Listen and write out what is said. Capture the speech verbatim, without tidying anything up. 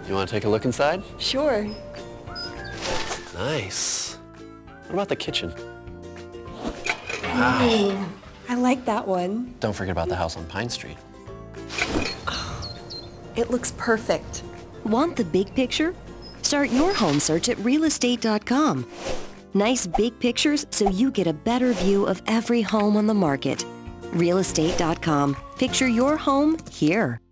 You want to take a look inside? Sure. Nice. What about the kitchen? Wow. Ooh, I like that one. Don't forget about the house on Pine Street. It looks perfect. Want the big picture? Start your home search at real estate dot com. Nice big pictures so you get a better view of every home on the market. real estate dot com. Picture your home here.